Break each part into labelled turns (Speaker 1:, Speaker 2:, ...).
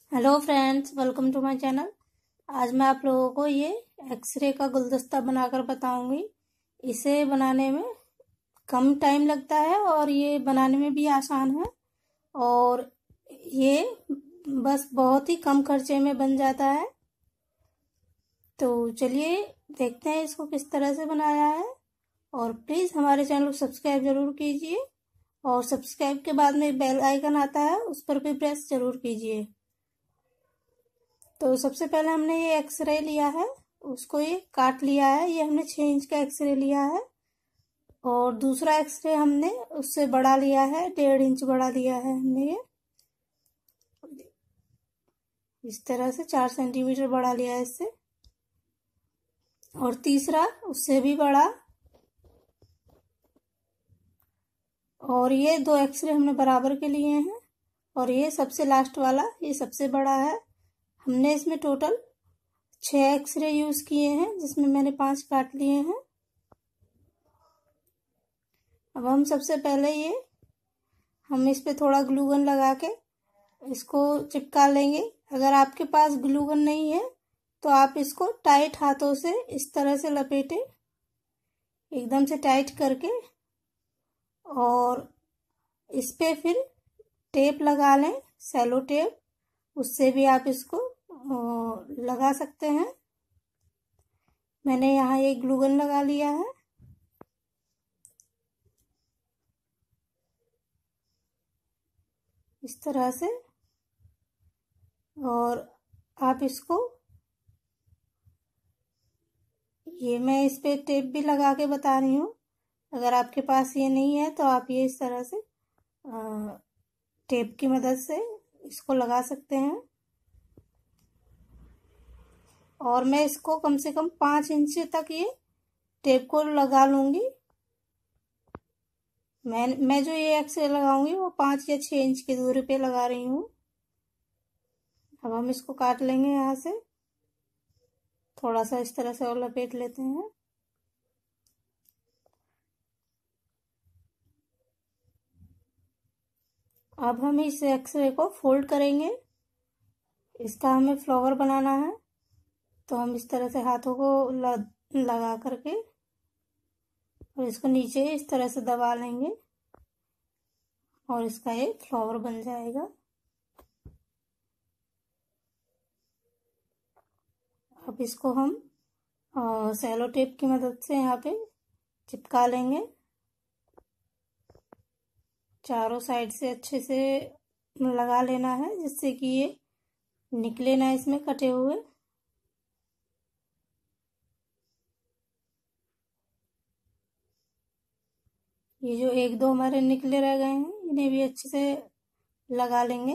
Speaker 1: Hello friends, welcome to my channel. आज मैं आप लोगों को ये एक्सरे का गुलदस्ता बनाकर बताऊंगी। इसे बनाने में कम टाइम लगता है और ये बनाने में भी आसान है और ये बस बहुत ही कम खर्चे में बन जाता है। तो चलिए देखते हैं इसको किस तरह से बनाया है। और प्लीज़ हमारे चैनल को सब्सक्राइब जरूर कीजिए और सब्सक्राइब के बाद में बेल आइकन आता है, उस पर भी प्रेस जरूर कीजिए। तो सबसे पहले हमने ये एक्सरे लिया है, उसको ये काट लिया है। ये हमने 6 इंच का एक्सरे लिया है और दूसरा एक्सरे हमने उससे बड़ा लिया है, 1.5 इंच बड़ा लिया है हमने। ये इस तरह से 4 सेंटीमीटर बड़ा लिया है इससे। और तीसरा उससे भी बड़ा। और ये 2 एक्सरे हमने बराबर के लिए हैं और ये सबसे लास्ट वाला ये सबसे बड़ा है। हमने इसमें टोटल 6 एक्सरे यूज किए हैं, जिसमें मैंने 5 काट लिए हैं। अब हम सबसे पहले हम इस पे थोड़ा ग्लू गन लगा के इसको चिपका लेंगे। अगर आपके पास ग्लू गन नहीं है तो आप इसको टाइट हाथों से इस तरह से लपेटें, एकदम से टाइट करके, और इस पे फिर टेप लगा लें, सेलो टेप। उससे भी आप इसको लगा सकते हैं। मैंने यहाँ ये ग्लू गन लगा लिया है। इस तरह से। और आप इसको मैं इस पे टेप भी लगा के बता रही हूँ। अगर आपके पास ये नहीं है तो आप ये इस तरह से टेप की मदद से इसको लगा सकते हैं। और मैं इसको कम से कम 5 इंच तक ये टेप को लगा लूंगी। मैं जो ये एक्सरे लगाऊंगी वो 5 या 6 इंच की दूरी पे लगा रही हूँ। अब हम इसको काट लेंगे यहाँ से, थोड़ा सा इस तरह से और लपेट लेते हैं। अब हम इस एक्सरे को फोल्ड करेंगे। इसका हमें फ्लावर बनाना है, तो हम इस तरह से हाथों को लगा करके और इसको नीचे इस तरह से दबा लेंगे और इसका ये फ्लावर बन जाएगा। अब इसको हम सेलो टेप की मदद से यहाँ पे चिपका लेंगे। चारों साइड से अच्छे से लगा लेना है, जिससे कि ये निकले ना इसमें कटे हुए। ये जो 1-2 हमारे निकले रह गए हैं, इन्हें भी अच्छे से लगा लेंगे।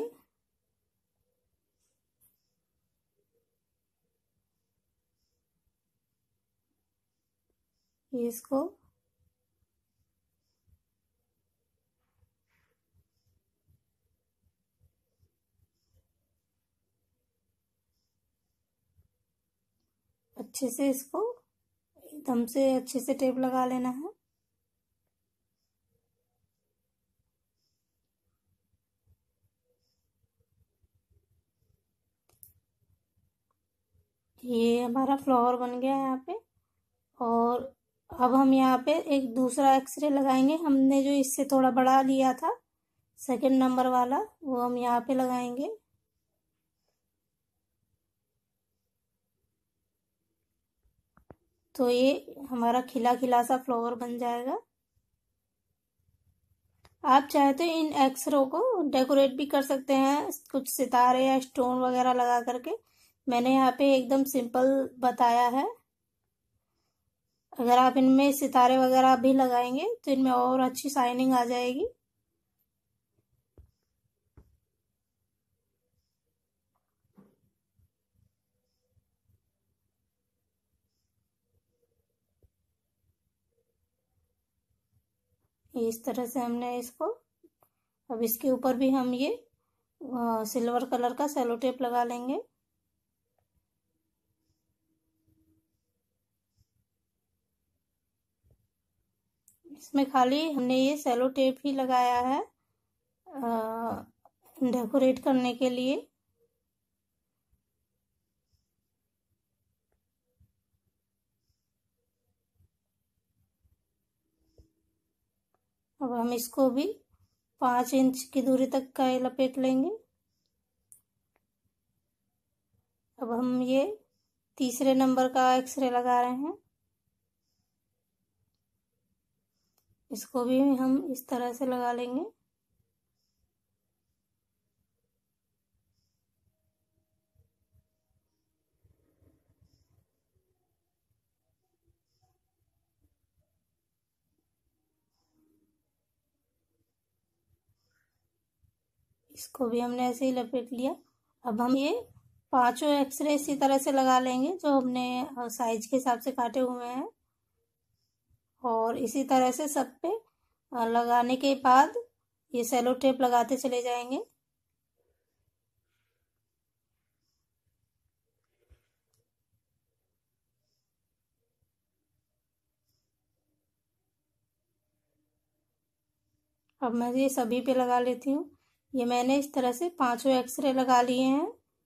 Speaker 1: ये इसको अच्छे से एकदम से अच्छे से टेप लगा लेना है। ये हमारा फ्लावर बन गया है यहाँ पे। और अब हम यहाँ पे एक दूसरा एक्सरे लगाएंगे। हमने जो इससे थोड़ा बड़ा लिया था, सेकंड नंबर वाला, वो हम यहाँ पे लगाएंगे। तो ये हमारा खिला खिला सा फ्लावर बन जाएगा। आप चाहे तो इन एक्सरों को डेकोरेट भी कर सकते हैं, कुछ सितारे या स्टोन वगैरह लगा करके। मैंने यहाँ पे एकदम सिंपल बताया है। अगर आप इनमें सितारे वगैरह भी लगाएंगे तो इनमें और अच्छी शाइनिंग आ जाएगी। इस तरह से हमने इसको, अब इसके ऊपर भी हम ये सिल्वर कलर का सेलो टेप लगा लेंगे। इसमें खाली हमने ये सेलो टेप ही लगाया है डेकोरेट करने के लिए। अब हम इसको भी 5 इंच की दूरी तक का लपेट लेंगे। अब हम ये तीसरे नंबर का एक्सरे लगा रहे हैं। इसको भी हम इस तरह से लगा लेंगे। इसको भी हमने ऐसे ही लपेट लिया। अब हम ये 5 एक्सरे इसी तरह से लगा लेंगे जो हमने साइज के हिसाब से काटे हुए हैं। और इसी तरह से सब पे लगाने के बाद ये सेलो टेप लगाते चले जाएंगे। अब मैं ये सभी पे लगा लेती हूँ। ये मैंने इस तरह से 5 एक्सरे लगा लिए हैं।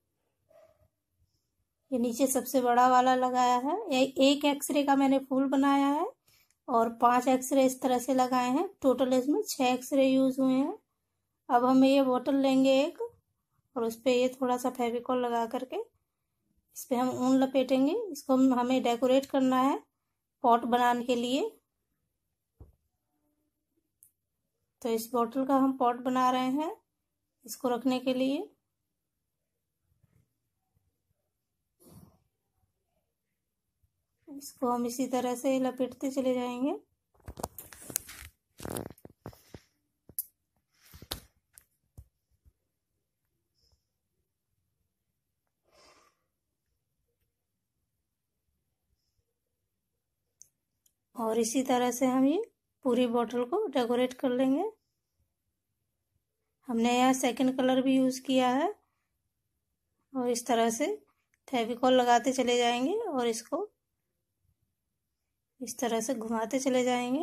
Speaker 1: ये नीचे सबसे बड़ा वाला लगाया है। एक एक्सरे का मैंने फूल बनाया है और 5 एक्सरे इस तरह से लगाए हैं। टोटल इसमें 6 एक्सरे यूज हुए हैं। अब हम ये बोतल लेंगे एक और उस पर ये थोड़ा सा फेविकॉल लगा करके इस पर हम ऊन लपेटेंगे। इसको हमें डेकोरेट करना है पॉट बनाने के लिए। तो इस बोतल का हम पॉट बना रहे हैं इसको रखने के लिए। इसको हम इसी तरह से लपेटते चले जाएंगे। और इसी तरह से हम ये पूरी बोतल को डेकोरेट कर लेंगे। हमने यहाँ सेकंड कलर भी यूज़ किया है। और इस तरह से फेविकॉल लगाते चले जाएंगे और इसको इस तरह से घुमाते चले जाएंगे।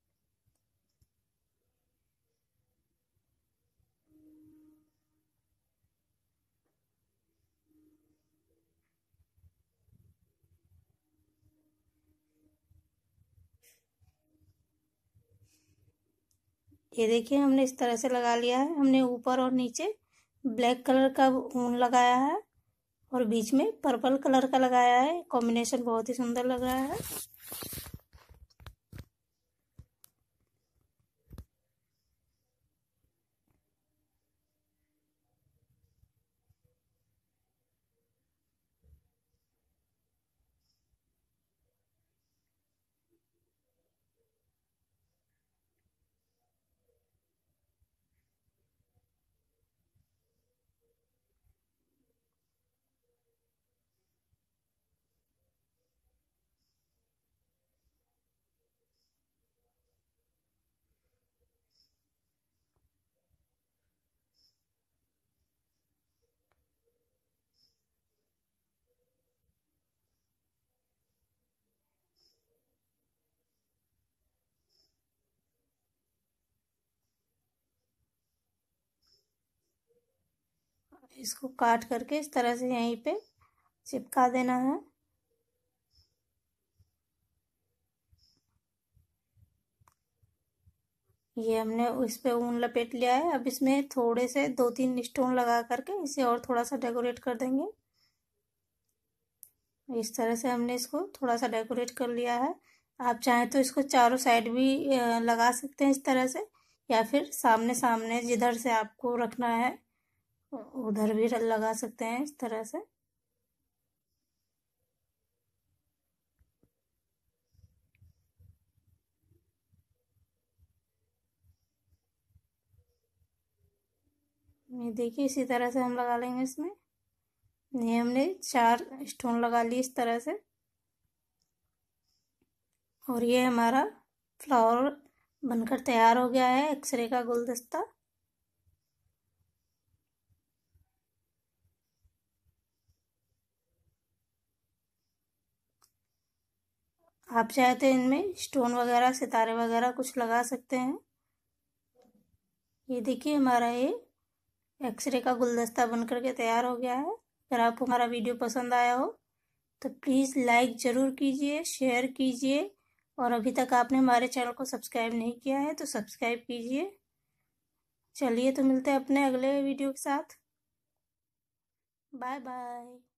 Speaker 1: ये देखिए हमने इस तरह से लगा लिया है। हमने ऊपर और नीचे ब्लैक कलर का ऊन लगाया है और बीच में पर्पल कलर का लगाया है। कॉम्बिनेशन बहुत ही सुंदर लग रहा है। इसको काट करके इस तरह से यहीं पे चिपका देना है। ये हमने इस पे ऊन लपेट लिया है। अब इसमें थोड़े से 2-3 स्टोन लगा करके इसे और थोड़ा सा डेकोरेट कर देंगे। इस तरह से हमने इसको थोड़ा सा डेकोरेट कर लिया है। आप चाहें तो इसको चारों साइड भी लगा सकते हैं इस तरह से, या फिर सामने सामने जिधर से आपको रखना है उधर भी लगा सकते हैं इस तरह से। ये देखिए इसी तरह से हम लगा लेंगे इसमें। ये हमने 4 स्टोन लगा लिए इस तरह से। और ये हमारा फ्लावर बनकर तैयार हो गया है, एक्सरे का गुलदस्ता। आप चाहे तो इनमें स्टोन वगैरह सितारे वगैरह कुछ लगा सकते हैं। ये देखिए हमारा ये एक्सरे का गुलदस्ता बनकर के तैयार हो गया है। अगर आपको हमारा वीडियो पसंद आया हो तो प्लीज़ लाइक ज़रूर कीजिए, शेयर कीजिए और अभी तक आपने हमारे चैनल को सब्सक्राइब नहीं किया है तो सब्सक्राइब कीजिए। चलिए तो मिलते हैं अपने अगले वीडियो के साथ। Bye bye.